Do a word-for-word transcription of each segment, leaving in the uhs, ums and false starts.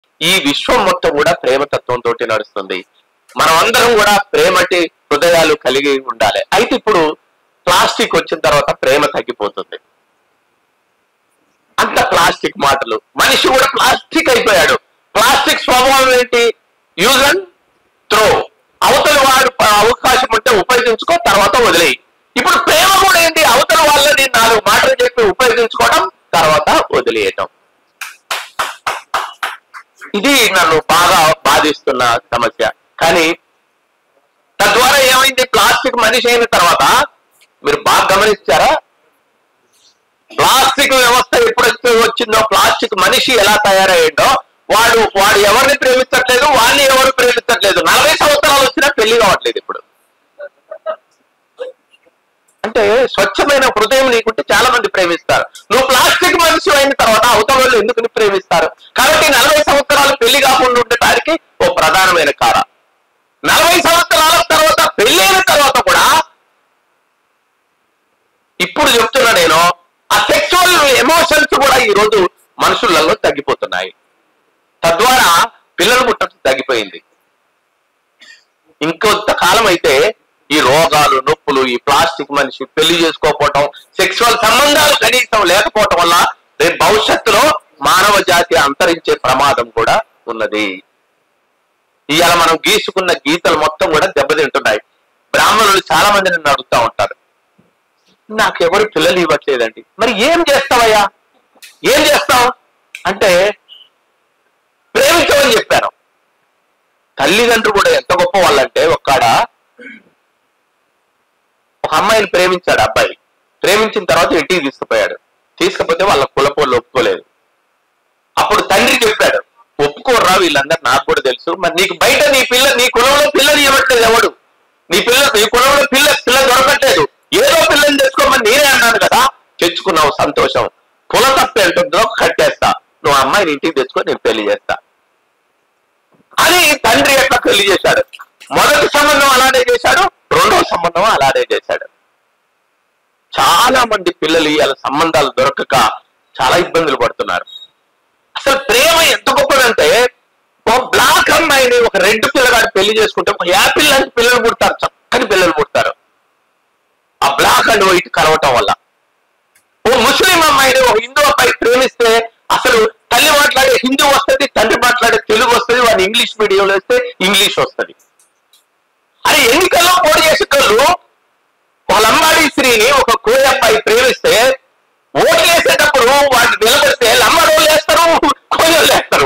ఈ విశ్వం మొత్తం కూడా ప్రేమతత్వంతో నడుస్తుంది. మనం అందరం కూడా ప్రేమటి హృదయాలు కలిగి ఉండాలి. అయితే ఇప్పుడు ప్లాస్టిక్ వచ్చిన తర్వాత ప్రేమ తగ్గిపోతుంది. అంత ప్లాస్టిక్ మాటలు, మనిషి కూడా ప్లాస్టిక్ అయిపోయాడు. ప్లాస్టిక్ స్వభావం ఏంటి? Use and throw. అవతల వాడు అవకాశం ఉంటే ఉపయోగించుకో, తర్వాత వదిలేయి. ఇప్పుడు ప్రేమ కూడా ఏంటి? అవతల వాళ్ళని నాలుగు మాటలు చెప్పి ఉపయోగించుకోవడం, తర్వాత వదిలేయటం. ఇది నన్ను బాగా బాధిస్తున్న సమస్య. కానీ తద్వారా ఏమైంది? ప్లాస్టిక్ మనిషి అయిన తర్వాత మీరు బాగా గమనించారా? ప్లాస్టిక్ వ్యవస్థ ఎప్పుడైతే వచ్చిందో, ప్లాస్టిక్ మనిషి ఎలా తయారయ్యిందో, వాడు వాడు ఎవరిని ప్రేమించట్లేదు, వాడిని ఎవరు ప్రేమించట్లేదు. నలభై సంవత్సరాలు వచ్చినా పెళ్లి కావట్లేదు ఇప్పుడు. అంటే స్వచ్ఛమైన హృదయం నీకుంటే చాలా మంది ప్రేమిస్తారు. నువ్వు ప్లాస్టిక్ మనిషి అయిన తర్వాత అవతల వాళ్ళు ఎందుకు ప్రేమిస్తారు? కాబట్టి నలభై సంవత్సరాలు పెళ్లి కాకుండా ఉండటానికి ఓ ప్రధానమైన కారణం. నలభై సంవత్సరాల తర్వాత పెళ్ళైన తర్వాత కూడా ఇప్పుడు చెప్తున్నా నేను, ఆ సెక్సువల్ ఎమోషన్స్ కూడా ఈ రోజు మనుషులలో తగ్గిపోతున్నాయి. తద్వారా పిల్లలు పుట్టడం తగ్గిపోయింది. ఇంకొంతకాలం అయితే ఈ రోగాలు, నొప్పులు, ఈ ప్లాస్టిక్ మనిషి, పెళ్లి చేసుకోకపోవటం, సెక్సువల్ సంబంధాలు కనీసం లేకపోవటం వల్ల రేపు భవిష్యత్తులో మానవ జాతి అంతరించే ప్రమాదం కూడా ఉన్నది. ఇవాళ మనం గీసుకున్న గీతలు మొత్తం కూడా దెబ్బతింటున్నాయి. బ్రాహ్మణులు చాలా మంది నన్ను అడుగుతా ఉంటారు, నాకెవరు పిల్లలు ఇవ్వట్లేదండి, మరి ఏం చేస్తావయ్యా, ఏం చేస్తావు అంటే ప్రేమించమని చెప్పాను. తల్లిదండ్రులు కూడా ఎంత గొప్ప వాళ్ళంటే, ఒక్కడ ఒక అమ్మాయిని ప్రేమించాడు అబ్బాయి. ప్రేమించిన తర్వాత ఇంటికి తీసుకుపోయాడు. తీసుకుపోతే వాళ్ళ కులపోళ్ళు ఒప్పుకోలేదు. అప్పుడు తండ్రి చెప్పాడు, ఒప్పుకోర్రా వీళ్ళందరూ, నాకు కూడా తెలుసు, మరి నీకు బయట నీ పిల్ల నీ కులంలో పిల్లని ఇవ్వట్లేదు ఎవడు, నీ పిల్ల నీ కులంలో పిల్ల పిల్ల దొరకట్లేదు, ఏదో పిల్లని తెచ్చుకోమని నేనే అన్నాను కదా, తెచ్చుకున్నావు సంతోషం, కుల తప్పి అంటుందో కట్టేస్తా, నువ్వు అమ్మాయిని ఇంటికి తెచ్చుకొని నేను పెళ్లి చేస్తా అని తండ్రి ఎట్లా పెళ్లి చేశాడు. మొదటి సంబంధం అలానే చేశాడు, రెండవ సంబంధం అలానే చేశాడు. చాలా మంది పిల్లలు ఇవాళ సంబంధాలు దొరకక చాలా ఇబ్బందులు పడుతున్నారు. అసలు ప్రేమ ఎంత గొప్పదంటే, ఒక బ్లాక్ అమ్మాయిని ఒక రెడ్ పిల్లగాడు పెళ్లి చేసుకుంటే ఒక యాపిల్ లాంటి పిల్లలు పుడతారు, చక్కని పిల్లలు పుడతారు ఆ బ్లాక్ అండ్ వైట్ కలవటం వల్ల. ఓ ముస్లిం అమ్మాయిని ఒక హిందూ అబ్బాయి ప్రేమిస్తే అసలు తల్లి మాట్లాడే హిందీ వస్తుంది, తండ్రి మాట్లాడే తెలుగు వస్తుంది, వాడిని ఇంగ్లీష్ మీడియంలో వేస్తే ఇంగ్లీష్ వస్తుంది. అది ఎన్నికల్లో పోటీ చేసేటోళ్ళు వాళ్ళ అమ్మాడి స్త్రీని ఒక కోయ అబ్బాయి ప్రేమిస్తే ఓట్లు వేసేటప్పుడు వాటిని నిలబెడితే లంబాడోళ్ళు వేస్తారు, కోయోళ్ళు వేస్తారు.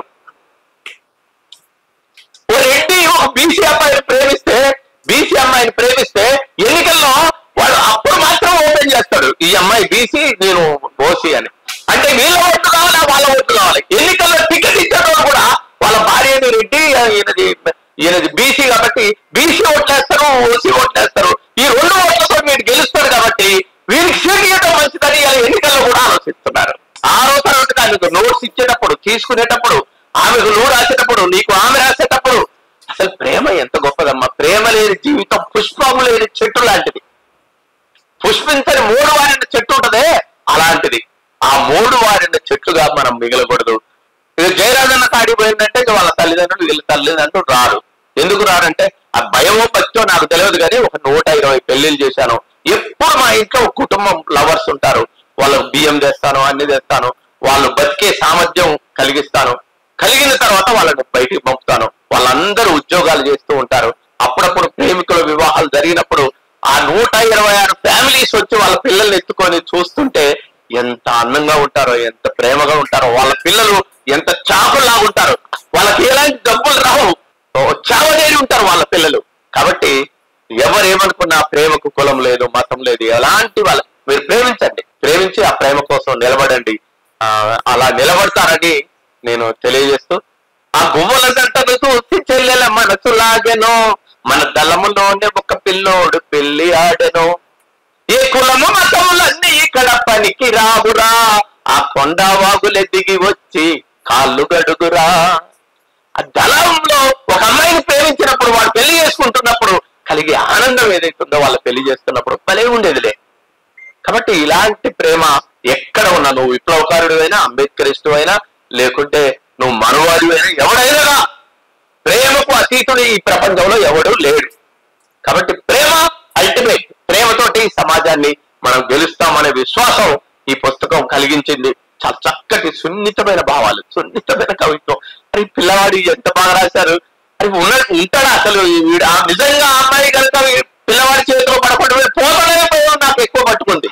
ఓ రెడ్డి ఒక బీసీ అమ్మాయిని ప్రేమిస్తే బీసీ అమ్మాయిని ప్రేమిస్తే ఎన్నికల్లో వాడు అప్పుడు మాత్రం ఓపెన్ చేస్తాడు, ఈ అమ్మాయి బీసీ నేను ఓసీ అని. అంటే వీళ్ళ ఓట్లు కావాలా వాళ్ళ ఓట్లు కావాలి. ఎన్నికల్లో టికెట్ ఇచ్చేటప్పుడు కూడా వాళ్ళ భార్యని రెడ్డి, ఈయనది ఈయనది బీసీ కాబట్టి బీసీ ఓట్లేస్తారు, ఓసీ ఓట్లేస్తారు. ఈ రెండు ఓట్లతో మీరు గెలుస్తారు కాబట్టి వీరికి సీట్ ఇవ్వడం మంచిదని ఎన్నికల్లో కూడా ఆలోచిస్తున్నారు. ఆ రోజు ఆమెకు నోట్స్ ఇచ్చేటప్పుడు, తీసుకునేటప్పుడు, ఆమెకు నువ్వు రాసేటప్పుడు, నీకు ఆమె రాసేటప్పుడు అసలు ప్రేమ ఎంత గొప్పదమ్మా. ప్రేమ లేని జీవితం పుష్పము లేని చెట్టు లాంటిది. పుష్పించని మూడు వారిన చెట్టు ఉంటదే అలాంటిది. ఆ మూడు వారిన చెట్టుగా మనం మిగలకూడదు. ఇక జయరాజన్న కాడిపోయిందంటే ఇక వాళ్ళ తల్లిదండ్రులు వీళ్ళ తల్లిదండ్రులు రారు. ఎందుకు రారంటే ఆ భయమో భక్తో నాకు తెలియదు, కానీ ఒక నూట ఇరవై పెళ్లిళ్ళు చేశాను. ఎప్పుడు మా ఇంట్లో ఒక కుటుంబం లవర్స్ ఉంటారు. వాళ్ళకు బియ్యం తెస్తాను, అన్ని తెస్తాను, వాళ్ళు బతికే సామర్థ్యం కలిగిస్తాను. కలిగిన తర్వాత వాళ్ళని బయటికి పంపుతాను. వాళ్ళందరూ ఉద్యోగాలు చేస్తూ ఉంటారు. అప్పుడప్పుడు ప్రేమికుల వివాహాలు జరిగినప్పుడు ఆ నూట ఇరవై ఆరు ఫ్యామిలీస్ వచ్చి వాళ్ళ పిల్లల్ని ఎత్తుకొని చూస్తుంటే ఎంత అందంగా ఉంటారో, ఎంత ప్రేమగా ఉంటారో. వాళ్ళ పిల్లలు ఎంత చాకుల్లాగా ఉంటారు. వాళ్ళకి ఎలాంటి డబ్బులు రావు, చావదేరి ఉంటారు వాళ్ళ పిల్లలు. కాబట్టి ఎవరేమనుకున్నా ప్రేమకు కులం లేదు, మతం లేదు. ఎలాంటి వాళ్ళ మీరు ప్రేమించండి, ప్రేమించి ఆ ప్రేమ కోసం నిలబడండి. ఆ అలా నిలబడతారని నేను తెలియజేస్తూ, ఆ గువ్వలంతా చూసి చెల్లెల మనసు లాగెను, మన దళములోనే ఒక పిల్లోడు పెళ్లి ఆడెను, ఏ కులము మతములన్నీ ఇక్కడ పనికి రావురా, ఆ కొండ వాగులే దిగి వచ్చి కాళ్ళు గడుగురా. ఆ దళంలో ఒక అమ్మాయిని ప్రేమించినప్పుడు, వాడు పెళ్లి చేసుకుంటున్నప్పుడు కలిగే ఆనందం ఏదైతుందో వాళ్ళ పెళ్లి చేస్తున్నప్పుడు భలే ఉండేదిలే. కాబట్టి ఇలాంటి ప్రేమ ఎక్కడ ఉన్నా, నువ్వు విప్లవకారుడు అయినా, అంబేద్కరిస్టు అయినా, లేకుంటే నువ్వు మనవాడి ఎవడైనా ప్రేమకు అతీతుడు ఈ ప్రపంచంలో ఎవడు లేడు. కాబట్టి ప్రేమ అల్టిమేట్. ప్రేమతోటి ఈ సమాజాన్ని మనం గెలుస్తామనే విశ్వాసం ఈ పుస్తకం కలిగించింది. చాలా చక్కటి సున్నితమైన భావాలు, సున్నితమైన కవిత్వం. అరే పిల్లవాడు ఎంత బాగా రాశారు. అది ఉన్న ఉంటాడా అసలు వీడు నిజంగా ఆ అమ్మాయి కనుక పిల్లవాడి చేతిలో పడకుండా పోతనే పోయాం నాకు ఎక్కువ పట్టుకుంది.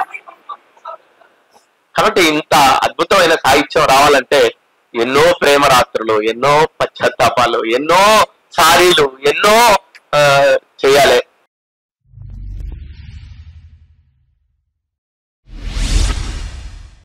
కాబట్టి ఇంత అద్భుతమైన సాహిత్యం రావాలంటే ఎన్నో ప్రేమ రాత్రులు, ఎన్నో పశ్చాత్తాపాలు, ఎన్నో సారీలు, ఎన్నో చేయాలి.